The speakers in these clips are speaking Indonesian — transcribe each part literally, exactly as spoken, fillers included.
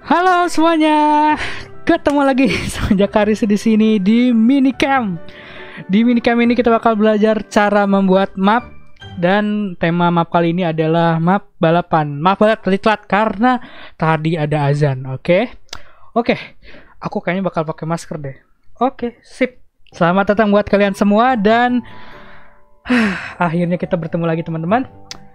Halo semuanya, ketemu lagi sama Jakaris di sini di Minicam. Di Minicam ini kita bakal belajar cara membuat map, dan tema map kali ini adalah map balapan. Maaf banget telat karena tadi ada azan. Oke, oke, aku kayaknya bakal pakai masker deh. Oke, sip. Selamat datang buat kalian semua dan akhirnya kita bertemu lagi teman-teman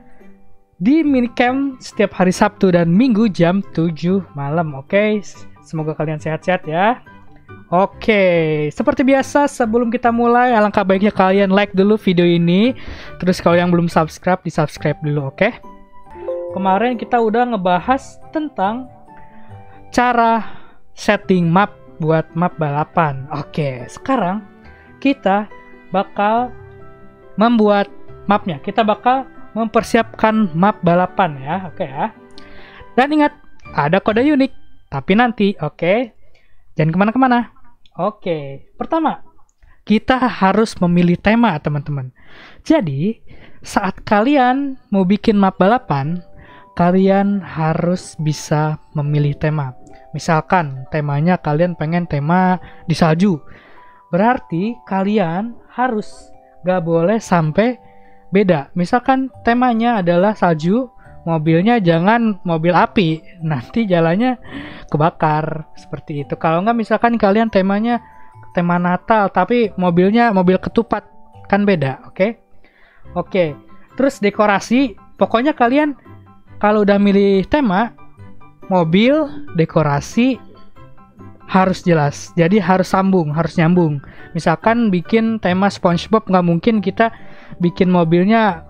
di Minicam setiap hari Sabtu dan Minggu jam tujuh malam. Oke, semoga kalian sehat-sehat ya. Oke, seperti biasa sebelum kita mulai, alangkah baiknya kalian like dulu video ini. Terus kalau yang belum subscribe, di subscribe dulu, oke? Kemarin kita udah ngebahas tentang cara setting map buat map balapan. Oke, sekarang kita bakal membuat mapnya. Kita bakal mempersiapkan map balapan ya, oke ya. Dan ingat, ada kode unik, tapi nanti, oke. Jangan kemana-kemana. Oke, pertama, kita harus memilih tema teman-teman. Jadi, saat kalian mau bikin map balapan, kalian harus bisa memilih tema. Misalkan temanya kalian pengen tema di salju, berarti kalian harus gak boleh sampai beda. Misalkan temanya adalah salju, mobilnya jangan mobil api, nanti jalannya kebakar seperti itu. Kalau nggak misalkan kalian temanya tema Natal tapi mobilnya mobil ketupat, kan beda. Oke, oke. Terus dekorasi, pokoknya kalian kalau udah milih tema mobil, dekorasi harus jelas. Jadi harus sambung, harus nyambung. Misalkan bikin tema SpongeBob, nggak mungkin kita bikin mobilnya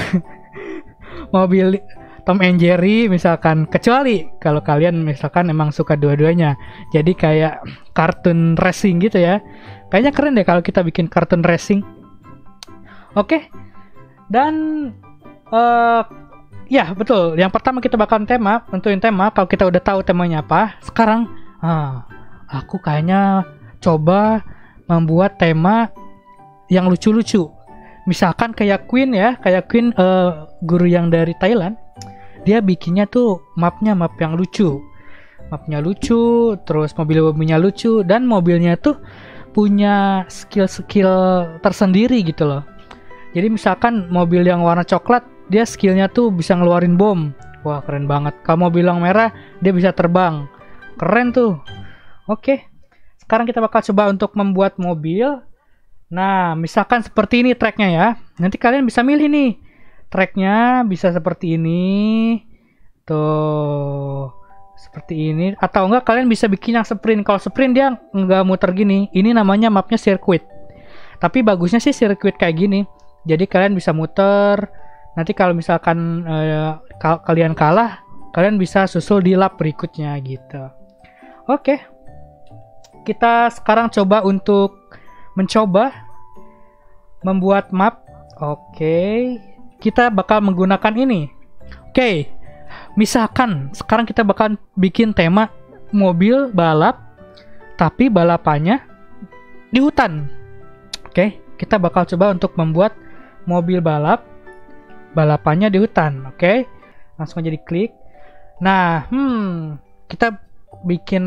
mobil Tom and Jerry misalkan, kecuali kalau kalian misalkan emang suka dua-duanya. Jadi kayak kartun racing gitu ya. Kayaknya keren deh kalau kita bikin kartun racing. Oke. Dan uh, ya betul. Yang pertama kita bakal tema, tentuin tema. Kalau kita udah tahu temanya apa, sekarang ah, aku kayaknya coba membuat tema yang lucu-lucu. Misalkan kayak Queen ya, kayak Queen uh, guru yang dari Thailand. Dia bikinnya tuh mapnya map yang lucu. Mapnya lucu, terus mobil-mobilnya lucu, dan mobilnya tuh punya skill-skill tersendiri gitu loh. Jadi misalkan mobil yang warna coklat, dia skillnya tuh bisa ngeluarin bom. Wah, keren banget. Kalau mobil yang merah, dia bisa terbang. Keren tuh. Oke. Sekarang kita bakal coba untuk membuat mobil. Nah, misalkan seperti ini tracknya ya. Nanti kalian bisa milih nih. Tracknya bisa seperti ini. Tuh. Seperti ini. Atau enggak kalian bisa bikin yang sprint. Kalau sprint dia nggak muter gini. Ini namanya mapnya sirkuit. Tapi bagusnya sih sirkuit kayak gini. Jadi kalian bisa muter. Nanti kalau misalkan eh, ka kalian kalah, kalian bisa susul di lap berikutnya gitu. Oke. Kita sekarang coba untuk mencoba membuat map. Oke, kita bakal menggunakan ini. Oke, misalkan sekarang kita bakal bikin tema mobil balap, tapi balapannya di hutan. Oke, kita bakal coba untuk membuat mobil balap, balapannya di hutan. Oke, langsung aja diklik. Nah, hmm, kita bikin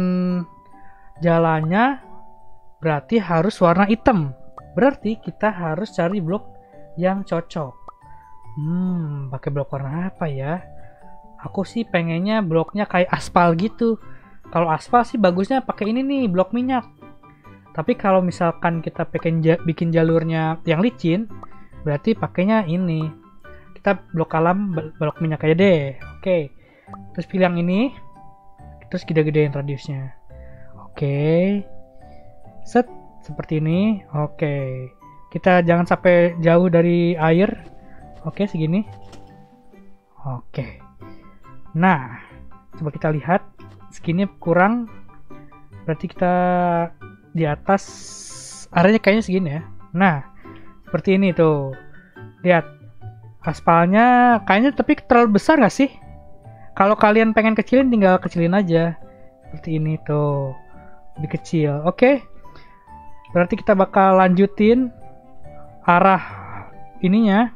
jalannya berarti harus warna hitam. Berarti kita harus cari blok yang cocok. Hmm, pakai blok warna apa ya? Aku sih pengennya bloknya kayak aspal gitu. Kalau aspal sih bagusnya pakai ini nih, blok minyak. Tapi kalau misalkan kita pengen ja bikin jalurnya yang licin, berarti pakainya ini. Kita blok alam, blok minyak aja deh. Oke. Terus pilih yang ini. Terus gede-gedein radiusnya. Oke. Set, seperti ini. Oke, kita jangan sampai jauh dari air. Oke, segini. Oke, nah coba kita lihat segini kurang, berarti kita di atas areanya kayaknya segini ya. Nah, seperti ini tuh, lihat aspalnya kayaknya, tapi terlalu besar gak sih? Kalau kalian pengen kecilin, tinggal kecilin aja seperti ini tuh, lebih kecil. Oke, berarti kita bakal lanjutin arah ininya.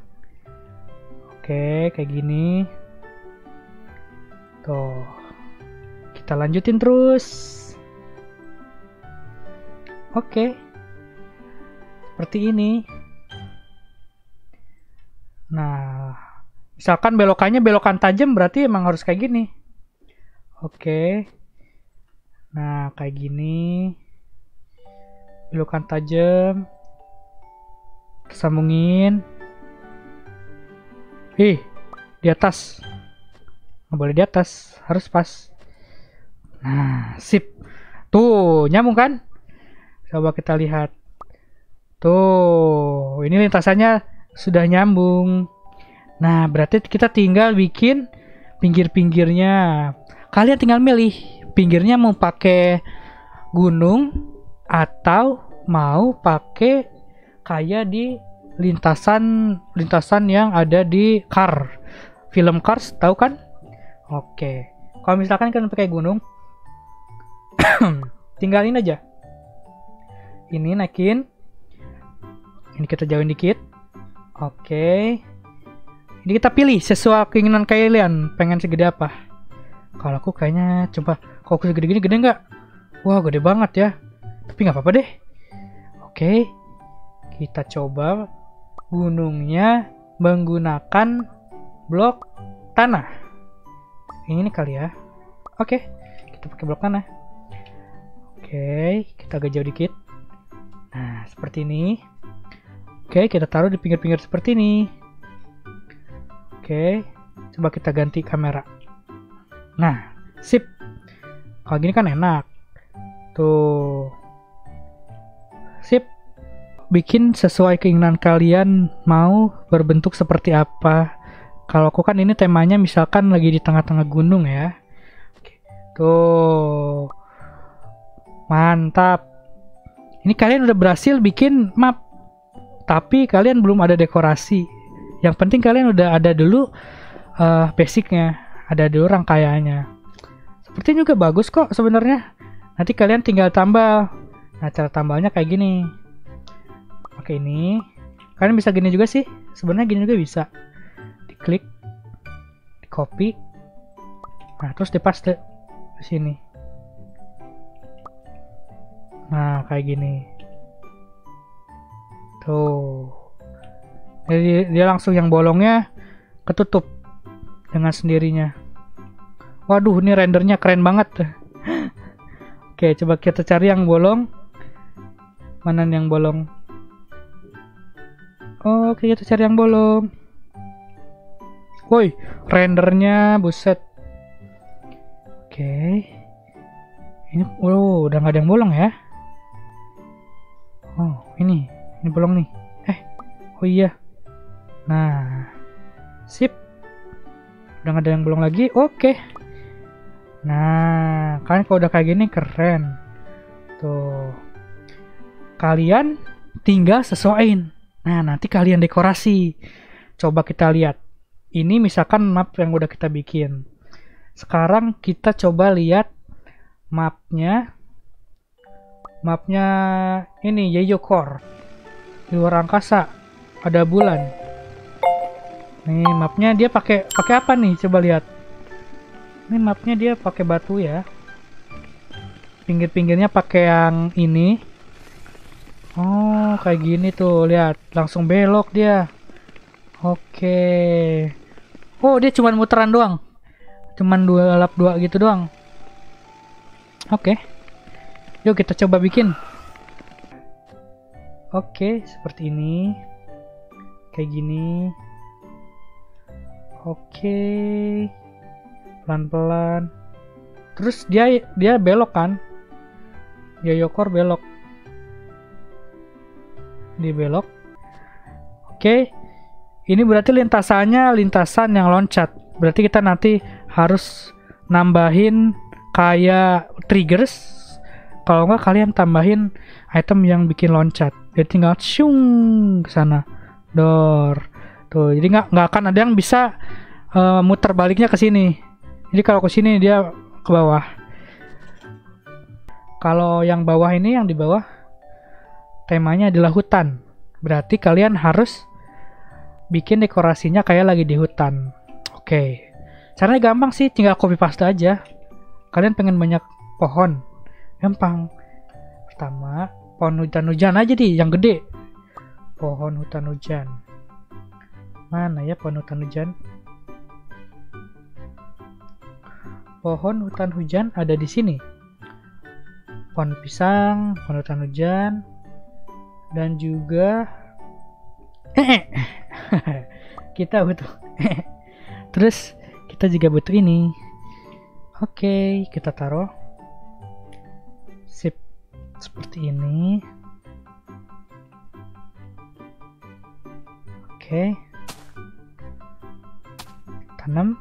Oke, kayak gini. Tuh. Kita lanjutin terus. Oke. Seperti ini. Nah, misalkan belokannya belokan tajam, berarti emang harus kayak gini. Oke. Nah, kayak gini. Belokan tajam. Sambungin. Ih, di atas. Nggak boleh di atas, harus pas. Nah, sip. Tuh, nyambung kan? Coba kita lihat. Tuh, ini lintasannya sudah nyambung. Nah, berarti kita tinggal bikin pinggir-pinggirnya. Kalian tinggal milih pinggirnya mau pakai gunung atau mau pakai kayak di lintasan lintasan yang ada di Car. Film Cars, tahu kan? Oke. Kalau misalkan kalian pakai gunung, tinggalin aja. Ini naikin. Ini kita jauhin dikit. Oke. Ini kita pilih sesuai keinginan kalian. Pengen segede apa? Kalau aku kayaknya coba. Kalau aku segede gini, gede nggak? Wah, gede banget ya. Tapi nggak apa-apa deh. Oke. Kita coba gunungnya menggunakan blok tanah. Ini nih kali ya. Oke. Kita pakai blok tanah. Oke. Kita agak jauh dikit. Nah, seperti ini. Oke, kita taruh di pinggir-pinggir seperti ini. Oke, coba kita ganti kamera. Nah, sip. Kalau gini kan enak. Tuh. Sip. Bikin sesuai keinginan kalian mau berbentuk seperti apa. Kalau aku kan ini temanya misalkan lagi di tengah-tengah gunung ya. Oke. Tuh. Mantap. Ini kalian udah berhasil bikin map. Tapi kalian belum ada dekorasi. Yang penting kalian udah ada dulu uh, basicnya, ada dulu rangkaiannya. Sepertinya juga bagus kok sebenarnya. Nanti kalian tinggal tambah. Nah, cara tambahnya kayak gini. Oke, ini. Kalian bisa gini juga sih. Sebenarnya gini juga bisa. Diklik, di copy. Nah, terus dipaste di sini. Nah, kayak gini. Tuh. Jadi dia langsung yang bolongnya ketutup dengan sendirinya. Waduh, ini rendernya keren banget. Oke, coba kita cari yang bolong. Mana yang bolong? Oke, kita cari yang bolong. Woi, rendernya buset. Oke. Ini oh, udah nggak ada yang bolong ya. Oh, ini. Ini bolong nih. Eh, oh iya. Nah, sip. Udah gak ada yang bolong lagi. Oke. Nah, kan kalau udah kayak gini keren. Tuh. Kalian tinggal sesuaiin. Nah, nanti kalian dekorasi. Coba kita lihat. Ini misalkan map yang udah kita bikin. Sekarang kita coba lihat mapnya. Mapnya ini Yayo Core. Di luar angkasa ada bulan. Nih mapnya dia pakai pakai apa nih? Coba lihat. Ini mapnya dia pakai batu ya. Pinggir-pinggirnya pakai yang ini. Oh, kayak gini tuh, lihat. Langsung belok dia. Oke. Oh, dia cuman muteran doang. Cuman dua lap dua gitu doang. Oke. Yuk kita coba bikin. Oke, seperti ini. Kayak gini. Oke. Pelan-pelan. Terus dia dia belok kan? Yayo Core belok. Dia belok. Oke. Ini berarti lintasannya lintasan yang loncat. Berarti kita nanti harus nambahin kayak triggers. Kalau enggak kalian tambahin item yang bikin loncat. Jadi tinggal syung ke sana. Dor. Tuh, jadi nggak nggak akan ada yang bisa uh, muter baliknya ke sini. Jadi kalau ke sini dia ke bawah. Kalau yang bawah ini yang di bawah temanya adalah hutan. Berarti kalian harus bikin dekorasinya kayak lagi di hutan. Oke. Caranya gampang sih, tinggal copy paste aja. kalian pengen banyak pohon, gampang. Pertama, pohon hujan-hujan aja deh, yang gede. Pohon hutan hujan. Mana ya pohon hutan hujan? Pohon hutan hujan ada di sini. Pohon pisang, pohon hutan hujan, dan juga kita butuh. Terus kita juga butuh ini. Oke, kita taruh. Sip, seperti ini. Oke, tanam.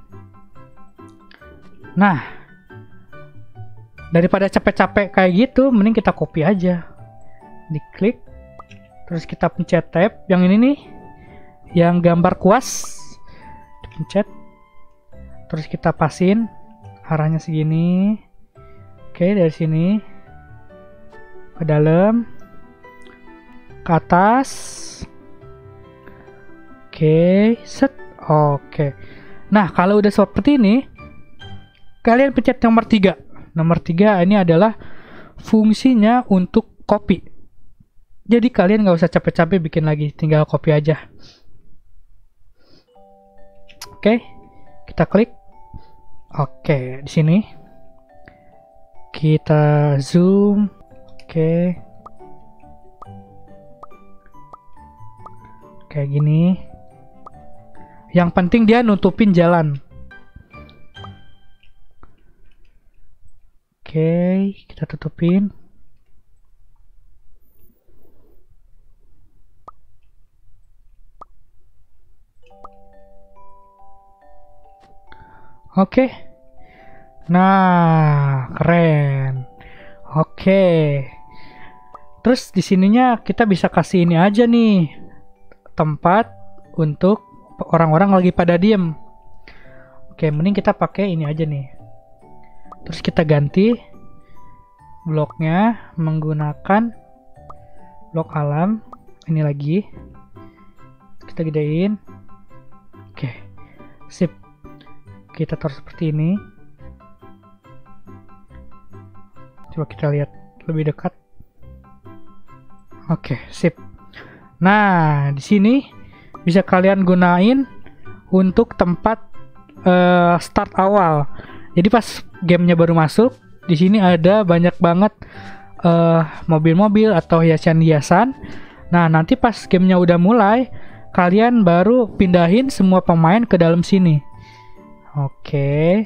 Nah, daripada capek-capek kayak gitu, mending kita copy aja. Diklik, terus kita pencet tab yang ini nih, yang gambar kuas, dipencet, terus kita pasin arahnya segini. Oke, dari sini ke dalam, ke atas. Oke, set. Oke. Nah, kalau udah seperti ini, kalian pencet nomor tiga. Nomor tiga ini adalah fungsinya untuk copy. Jadi kalian nggak usah capek-capek bikin lagi, tinggal copy aja. Oke, kita klik. Oke, di sini kita zoom. Oke, kayak gini. Yang penting dia nutupin jalan. Oke, kita tutupin. Oke. Nah, keren. Oke. Terus di sininya kita bisa kasih ini aja nih. Tempat untuk orang-orang lagi pada diem. Oke, mending kita pakai ini aja nih. Terus kita ganti bloknya menggunakan blok alam. Ini lagi. Kita gedein. Oke, sip. Kita taruh seperti ini. Coba kita lihat lebih dekat. Oke, sip. Nah, di sini bisa kalian gunain untuk tempat uh, start awal. Jadi pas gamenya baru masuk, di sini ada banyak banget mobil-mobil uh, atau hiasan-hiasan. Nah, nanti pas gamenya udah mulai, kalian baru pindahin semua pemain ke dalam sini. Oke.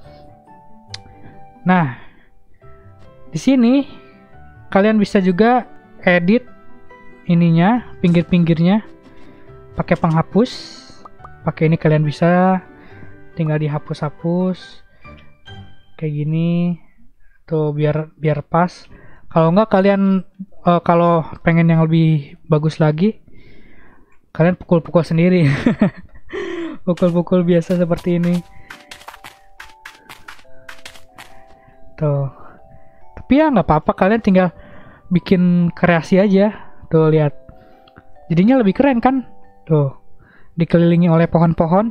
Nah, di sini kalian bisa juga edit ininya, pinggir-pinggirnya. Pakai penghapus, pakai ini kalian bisa, tinggal dihapus-hapus kayak gini tuh, biar biar pas. Kalau enggak kalian uh, kalau pengen yang lebih bagus lagi, kalian pukul-pukul sendiri. Pukul-pukul biasa seperti ini tuh. Tapi ya nggak apa-apa, kalian tinggal bikin kreasi aja tuh, lihat jadinya lebih keren kan. Tuh, dikelilingi oleh pohon-pohon.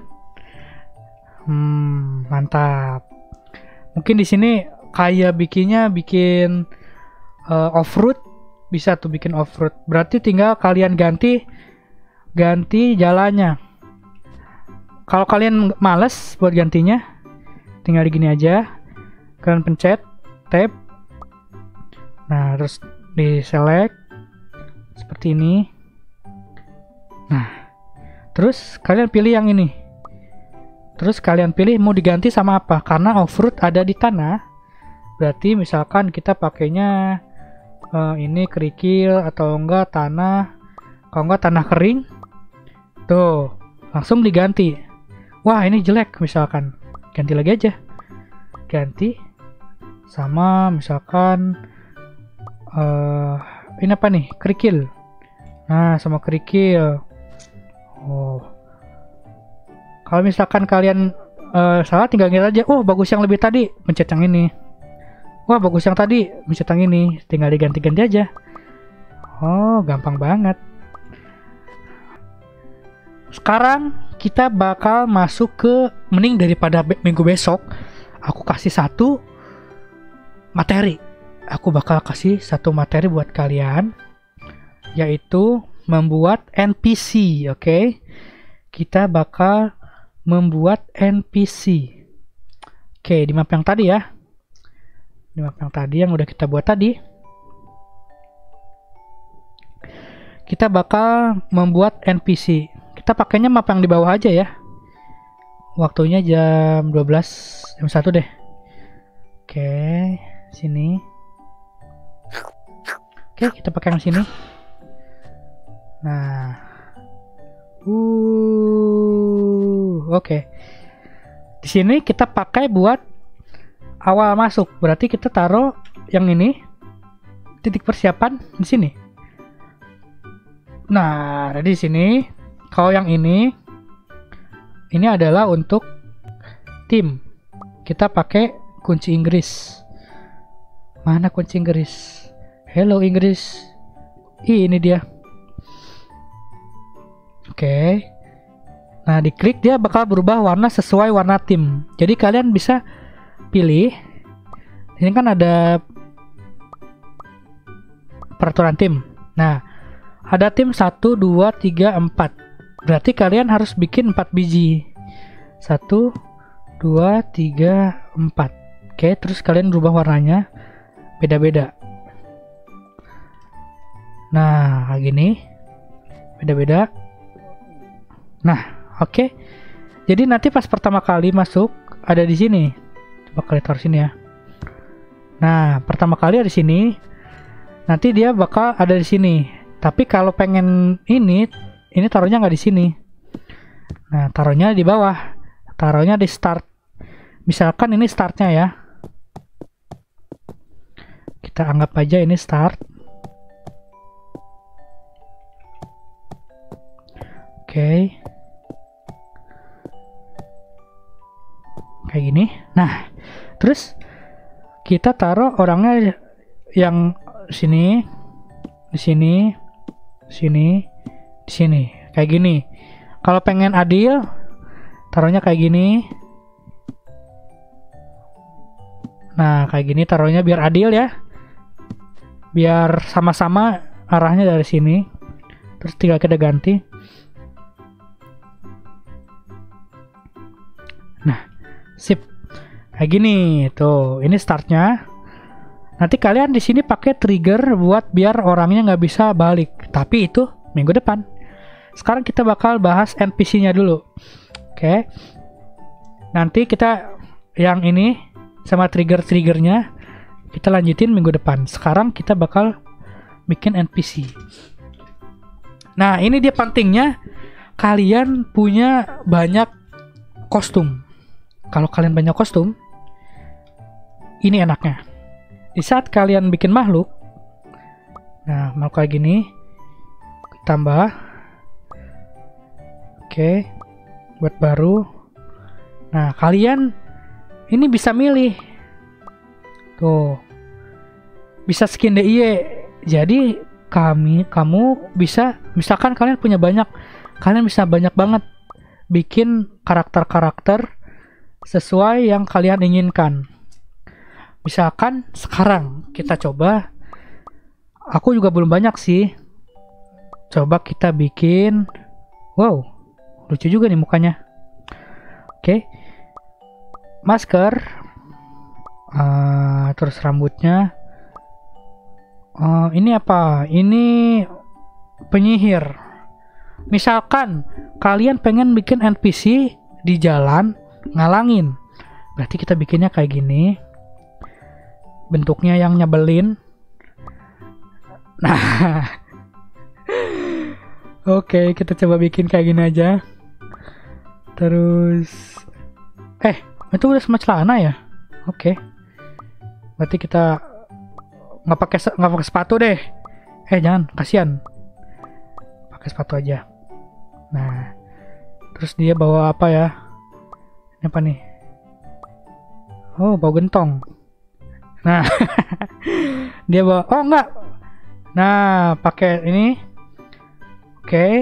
Hmm, mantap. Mungkin di sini kayak bikinnya bikin uh, off-road, bisa tuh bikin off-road. Berarti tinggal kalian ganti ganti jalannya. Kalau kalian males buat gantinya, tinggal gini aja. Kalian pencet tab. Nah, terus di select seperti ini. Nah, terus kalian pilih yang ini. Terus kalian pilih mau diganti sama apa. Karena off-road ada di tanah, berarti misalkan kita pakainya uh, ini kerikil atau enggak tanah. Kalau enggak tanah kering, tuh langsung diganti. Wah, ini jelek misalkan, ganti lagi aja. Ganti sama misalkan uh, ini apa nih, kerikil. Nah, sama kerikil. Oh, kalau misalkan kalian uh, salah, tinggal lihat aja. Oh, bagus yang lebih tadi, pencet yang ini. Wah, bagus yang tadi, pencet yang ini. Tinggal diganti-ganti aja. Oh, gampang banget. Sekarang kita bakal masuk ke, mending daripada be minggu besok aku kasih satu materi. Aku bakal kasih satu materi buat kalian, yaitu membuat N P C. Oke, okay? Kita bakal membuat N P C. Oke, okay, di map yang tadi ya, di map yang tadi yang udah kita buat tadi, kita bakal membuat N P C. Kita pakainya map yang di bawah aja ya. Waktunya jam dua belas, jam satu deh. Oke, okay, sini. Oke, okay, kita pakai yang sini. Nah, uh, oke. Okay. Di sini kita pakai buat awal masuk. Berarti kita taruh yang ini, titik persiapan di sini. Nah, ada di sini. Kalau yang ini, ini adalah untuk tim. Kita pakai kunci Inggris. Mana kunci Inggris? Hello Inggris. Ih, ini dia. Oke. Okay. Nah, diklik dia bakal berubah warna sesuai warna tim. Jadi kalian bisa pilih. Ini kan ada peraturan tim. Nah, ada tim satu, dua, tiga, empat. Berarti kalian harus bikin empat biji. satu, dua, tiga, empat. Oke, terus kalian berubah warnanya beda-beda. Nah, kayak gini. Beda-beda. Nah, oke. Okay. Jadi nanti pas pertama kali masuk ada di sini. Coba kalian taruh sini ya. Nah, pertama kali ada di sini. Nanti dia bakal ada di sini. Tapi kalau pengen ini, ini taruhnya nggak di sini. Nah, taruhnya di bawah. Taruhnya di start. Misalkan ini startnya ya. Kita anggap aja ini start. Oke. Okay. Kayak gini. Nah, terus kita taruh orangnya yang sini, di sini, sini, di sini. Kayak gini. Kalau pengen adil, taruhnya kayak gini. Nah, kayak gini taruhnya biar adil ya. Biar sama-sama arahnya dari sini. Terus tinggal kita ganti. Nah, sip. Kayak gini. Tuh, ini startnya. Nanti kalian di sini pakai trigger buat biar orangnya nggak bisa balik. Tapi itu minggu depan. Sekarang kita bakal bahas N P C-nya dulu. Oke. Nanti kita yang ini sama trigger-triggernya kita lanjutin minggu depan. Sekarang kita bakal bikin N P C. Nah, ini dia pentingnya kalian punya banyak kostum. Kalau kalian banyak kostum, ini enaknya. Di saat kalian bikin makhluk, nah makhluk kayak gini, tambah, oke, buat baru. Nah, kalian ini bisa milih, tuh, bisa skin D I Y. Jadi kami, kamu bisa, misalkan kalian punya banyak, kalian bisa banyak banget bikin karakter-karakter sesuai yang kalian inginkan. Misalkan sekarang kita coba, aku juga belum banyak sih. Coba kita bikin, wow, lucu juga nih mukanya. Oke, masker, uh, terus rambutnya. Uh, ini apa? Ini penyihir. Misalkan kalian pengen bikin N P C di jalan ngalangin, berarti kita bikinnya kayak gini, bentuknya yang nyebelin. Nah, oke, okay, kita coba bikin kayak gini aja. Terus, eh, itu udah sama celana ya? Oke, okay. Berarti kita nggak pakai nggak pakai sepatu deh. Eh, jangan, kasihan. Pakai sepatu aja. Nah, terus dia bawa apa ya? Ini apa nih? Oh, bawa gentong. Nah, dia bawa. Oh, enggak. Nah, pakai ini. Oke. Okay.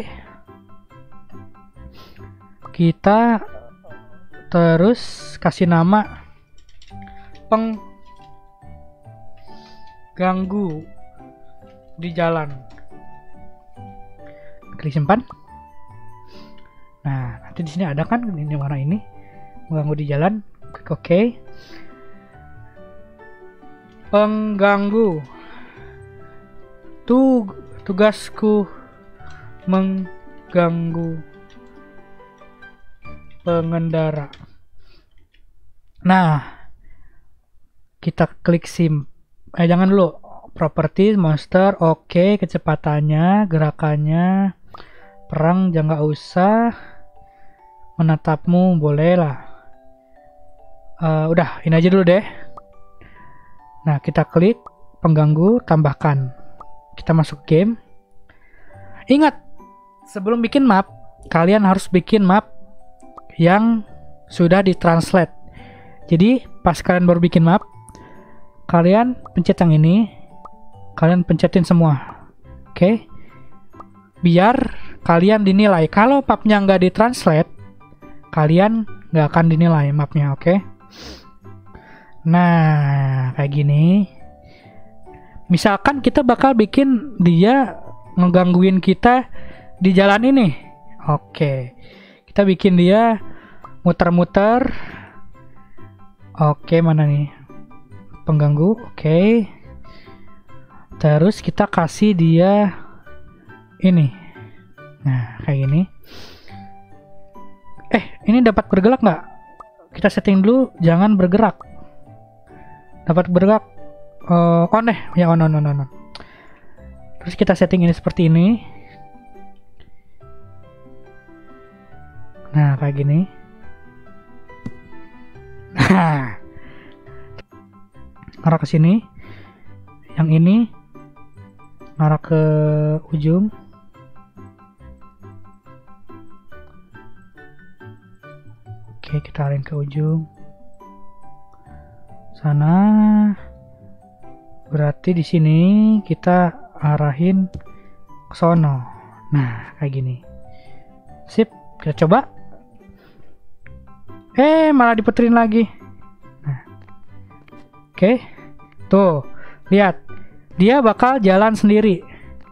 Kita terus kasih nama peng mengganggu di jalan. Klik simpan. Nah, nanti di sini ada kan ini warna ini mengganggu di jalan. Klik OK. Pengganggu. Tug tugasku mengganggu pengendara. Nah, kita klik sim. Eh jangan dulu. Properti monster, oke, okay. Kecepatannya, gerakannya, perang jangan nggak usah, menatapmu boleh lah. Uh, udah, ini aja dulu deh. Nah, kita klik pengganggu, tambahkan. Kita masuk game. Ingat, sebelum bikin map, kalian harus bikin map yang sudah ditranslate. Jadi, pas kalian baru bikin map, kalian pencet yang ini. Kalian pencetin semua, oke? Okay? Biar kalian dinilai. Kalau mapnya nggak ditranslate, kalian nggak akan dinilai mapnya, oke? Okay? Nah, kayak gini. Misalkan kita bakal bikin dia ngegangguin kita di jalan ini, oke? Okay. Kita bikin dia muter-muter. Oke, okay, mana nih? Pengganggu, oke? Okay. Terus kita kasih dia ini. Nah, kayak gini. Eh, ini dapat bergerak nggak? Kita setting dulu, jangan bergerak. Dapat bergerak. Uh, on deh, ya on, on, on, on. Terus kita setting ini seperti ini. Nah, kayak gini. Nah, arah ke sini. Yang ini arah ke ujung. Oke, kita arahin ke ujung sana. Berarti di sini kita arahin ke sono. Nah, kayak gini. Sip, kita coba. Eh, malah diputerin lagi. Nah. Oke. Tuh, lihat. Dia bakal jalan sendiri.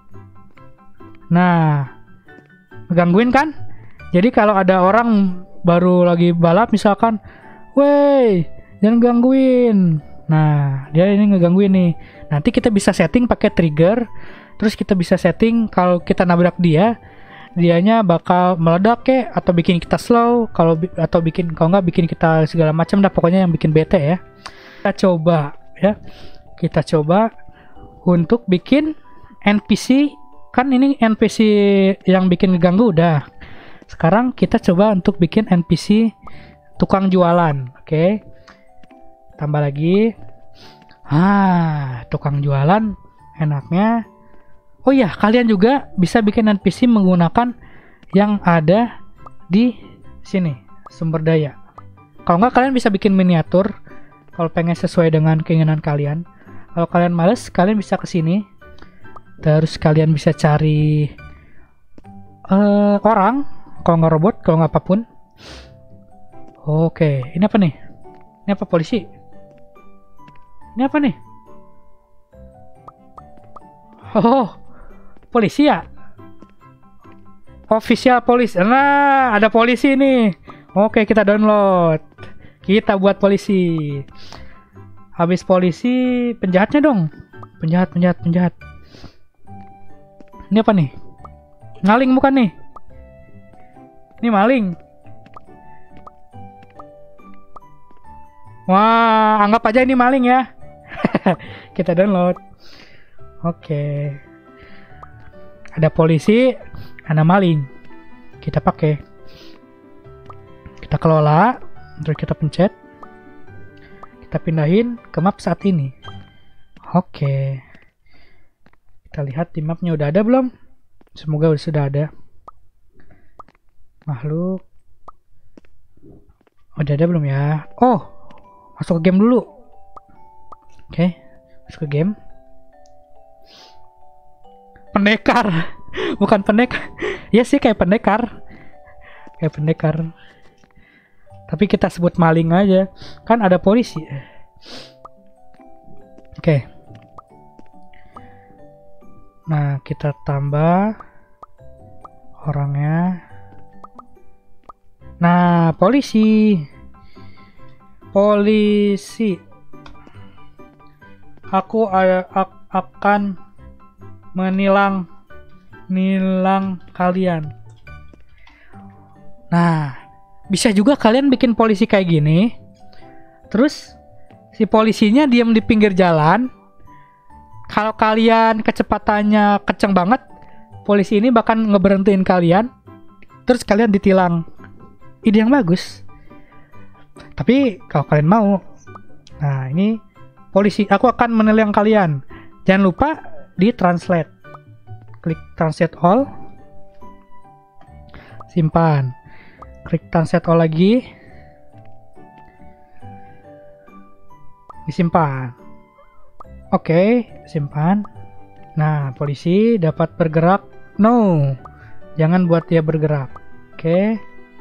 Nah, gangguin kan? Jadi kalau ada orang baru lagi balap misalkan, "Wey, jangan gangguin." Nah, dia ini ngegangguin nih. Nanti kita bisa setting pakai trigger. Terus kita bisa setting kalau kita nabrak dia, dianya bakal meledak kek atau bikin kita slow, kalau atau bikin kalau nggak bikin kita segala macam dah, pokoknya yang bikin bete ya. Kita coba ya. Kita coba untuk bikin N P C. Kan ini N P C yang bikin ganggu udah. Sekarang kita coba untuk bikin N P C tukang jualan. Oke, okay. Tambah lagi. Ah, tukang jualan enaknya. Oh iya, kalian juga bisa bikin N P C menggunakan yang ada di sini, sumber daya. Kalau nggak, kalian bisa bikin miniatur kalau pengen sesuai dengan keinginan kalian. Kalau kalian males, kalian bisa ke sini. Terus kalian bisa cari uh, orang, kalau nggak robot, kalau nggak apapun. Oke, ini apa nih? Ini apa, polisi? Ini apa nih? Oh, polisi ya? Official polisi. Nah, ada polisi nih. Oke, kita download. Kita buat polisi. Habis polisi, penjahatnya dong. Penjahat, penjahat, penjahat. Ini apa nih? Maling bukan nih? Ini maling. Wah, anggap aja ini maling ya. Kita download. Oke. Ada polisi, ada maling. Kita pakai. Kita kelola, terus kita pencet. Kita pindahin ke map saat ini. Oke. Kita lihat di mapnya udah ada belum? Semoga sudah ada. Makhluk. Udah ada belum ya? Oh, masuk ke game dulu. Oke, masuk ke game. Pendekar. Bukan pendekar. Ya sih kayak pendekar. Kayak pendekar. Tapi kita sebut maling aja. Kan ada polisi. Oke. Nah, kita tambah orangnya. Nah, polisi. Polisi. Aku a- a- akan menilang nilang kalian. Nah, bisa juga kalian bikin polisi kayak gini. Terus si polisinya diam di pinggir jalan. Kalau kalian kecepatannya kenceng banget, polisi ini bakal ngeberhentiin kalian. Terus kalian ditilang. Ide yang bagus. Tapi kalau kalian mau, nah ini polisi, aku akan menilang kalian. Jangan lupa di translate. Klik translate all. Simpan. Klik translate all lagi. Disimpan. Oke, simpan. Nah, polisi dapat bergerak. No. Jangan buat dia bergerak. Oke.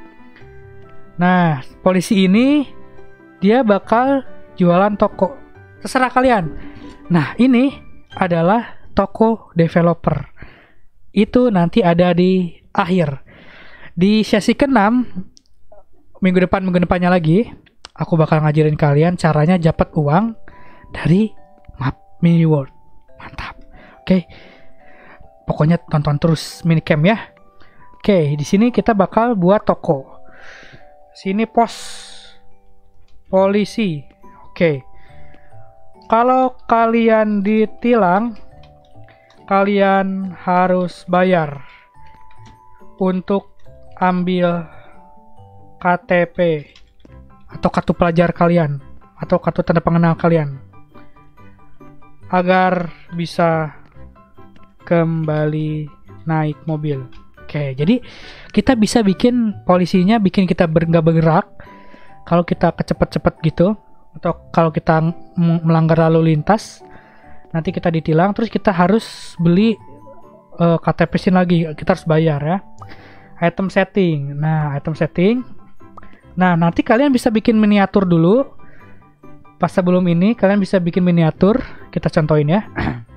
Nah, polisi ini dia bakal jualan toko. Terserah kalian. Nah, ini adalah toko developer. Itu nanti ada di akhir. Di sesi keenam, minggu depan minggu depannya lagi, aku bakal ngajarin kalian caranya dapat uang dari map mini world. Mantap. Oke. Pokoknya tonton terus minicam ya. Oke, di sini kita bakal buat toko. Sini pos polisi. Oke. Kalau kalian ditilang, kalian harus bayar untuk ambil K T P atau kartu pelajar kalian atau kartu tanda pengenal kalian agar bisa kembali naik mobil. Oke, jadi kita bisa bikin polisinya bikin kita ber nggak bergerak kalau kita kecepet-cepet gitu, atau kalau kita melanggar lalu lintas nanti kita ditilang, terus kita harus beli uh, K T P SIM lagi, kita harus bayar ya. Item setting. Nah, item setting. Nah, nanti kalian bisa bikin miniatur dulu. Pas sebelum ini kalian bisa bikin miniatur. Kita contohin ya.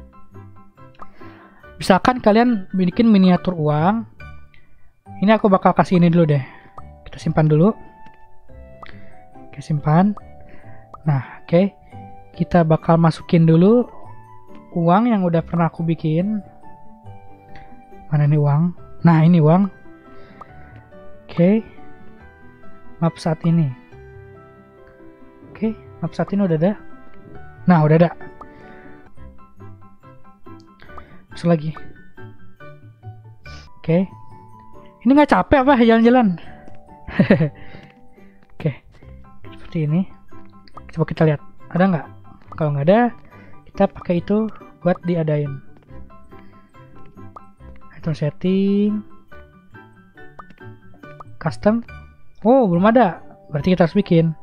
Misalkan kalian bikin miniatur uang. Ini aku bakal kasih ini dulu deh. Kita simpan dulu. Oke, simpan. Nah, oke. Kita bakal masukin dulu uang yang udah pernah aku bikin. Mana nih uang? Nah, ini uang. Oke. Map saat ini. Oke, map saat ini udah ada. Nah, udah ada. Masuk lagi. Oke. Ini nggak capek apa jalan-jalan? Oke. Seperti ini. Coba kita lihat. Ada nggak? Kalau nggak ada, kita pakai itu buat diadain. Item setting. Custom. Oh, belum ada. Berarti kita harus bikin.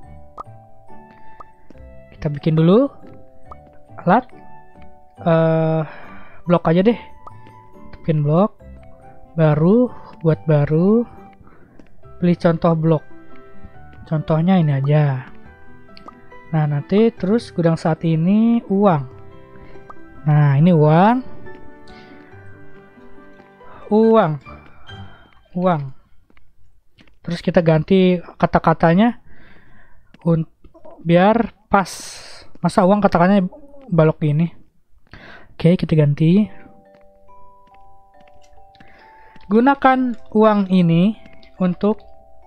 Kita bikin dulu. Alat. Uh, blok aja deh. Bikin blok. Baru. Buat baru. Pilih contoh blok. Contohnya ini aja. Nah, nanti terus gudang saat ini uang. Nah, ini uang. Uang. Uang. Terus kita ganti kata-katanya biar pas. Masa uang kata-katanya balok gini. Oke, kita ganti. Gunakan uang ini untuk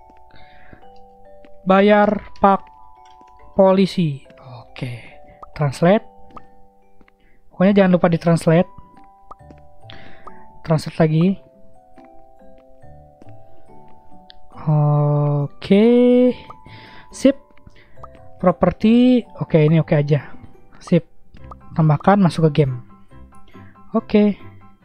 bayar pak polisi. Oke, translate. Pokoknya jangan lupa ditranslate. Translate lagi. Oke, sip. Properti, oke ini oke aja. Sip. Tambahkan masuk ke game. Oke.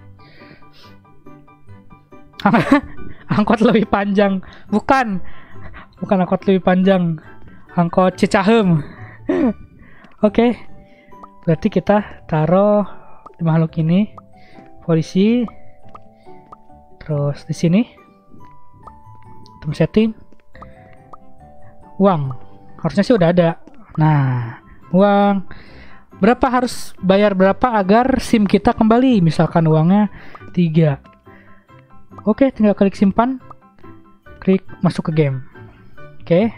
Angkot lebih panjang. Bukan. Bukan angkot lebih panjang. Angkot Cicahem. Oke. Berarti kita taruh di makhluk ini polisi. Terus di sini setting uang, harusnya sih udah ada. Nah, uang berapa harus bayar berapa agar SIM kita kembali. Misalkan uangnya tiga. Oke, tinggal klik simpan, klik masuk ke game. Oke.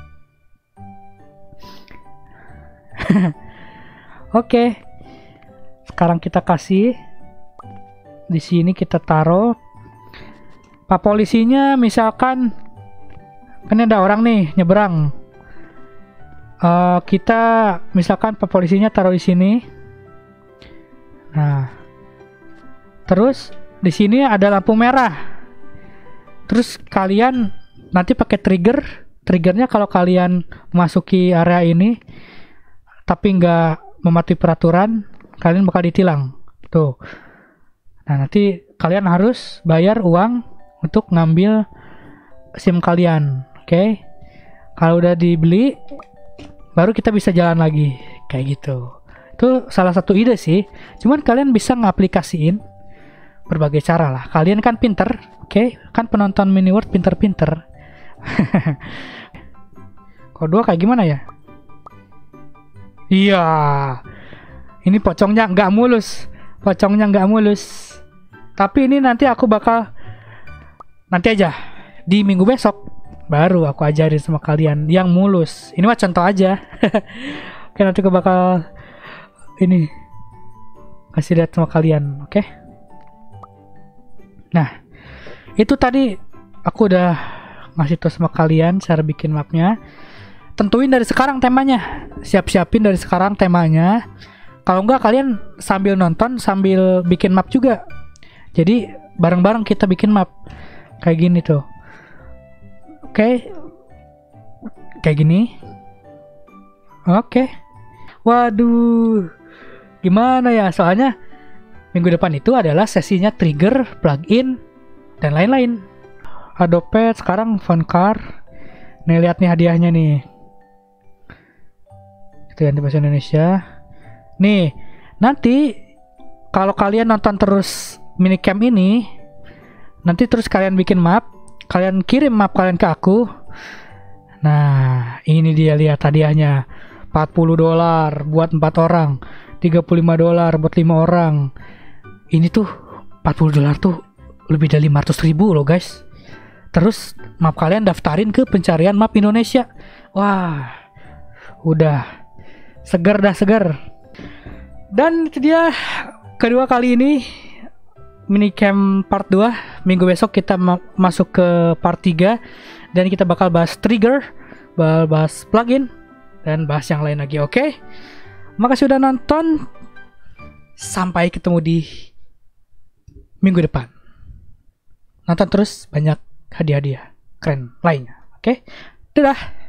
Oke. Sekarang kita kasih di sini, kita taruh. Pak polisinya misalkan kan ada orang nih nyebrang. Uh, kita misalkan pak polisinya taruh di sini. Nah, terus di sini ada lampu merah. Terus kalian nanti pakai trigger. Triggernya kalau kalian memasuki area ini tapi nggak mematuhi peraturan, kalian bakal ditilang. Tuh. Nah, nanti kalian harus bayar uang untuk ngambil SIM kalian. Oke. Okay? Kalau udah dibeli, baru kita bisa jalan lagi. Kayak gitu. Itu salah satu ide sih. Cuman kalian bisa ngaplikasiin berbagai cara lah. Kalian kan pinter. Oke. Okay? Kan penonton Miniworld pinter-pinter. Kedua kayak gimana ya? Iya. Ini pocongnya nggak mulus. Pocongnya nggak mulus. Tapi ini nanti aku bakal nanti aja di minggu besok baru aku ajarin sama kalian yang mulus. Ini mah contoh aja. Oke, nanti aku bakal ini kasih lihat sama kalian. Oke. Nah, itu tadi aku udah ngasih tahu sama kalian cara bikin mapnya. Tentuin dari sekarang temanya. Siap-siapin dari sekarang temanya. Kalau enggak kalian sambil nonton sambil bikin map juga. Jadi bareng-bareng kita bikin map kayak gini tuh. Oke. Kayak gini. Oke. Waduh. Gimana ya? Soalnya minggu depan itu adalah sesinya trigger, plugin, dan lain-lain. Adobe sekarang phone car. Nih lihat nih hadiahnya nih. Kita ganti bahasa Indonesia. Nih, nanti kalau kalian nonton terus minicam ini, nanti terus kalian bikin map, kalian kirim map kalian ke aku. Nah, ini dia lihat hadiahnya. empat puluh dolar buat empat orang, tiga puluh lima dolar buat lima orang. Ini tuh empat puluh dolar tuh lebih dari lima ratus ribu loh, guys. Terus map kalian daftarin ke pencarian map Indonesia. Wah, udah segar dah segar. Dan itu dia kedua kali ini minicam part dua. Minggu besok kita ma masuk ke part tiga dan kita bakal bahas trigger, bakal bahas plugin, dan bahas yang lain lagi. Oke, okay? Makasih udah nonton. Sampai ketemu di minggu depan. Nonton terus, banyak hadiah-hadiah keren lainnya. Oke, okay? Dadah.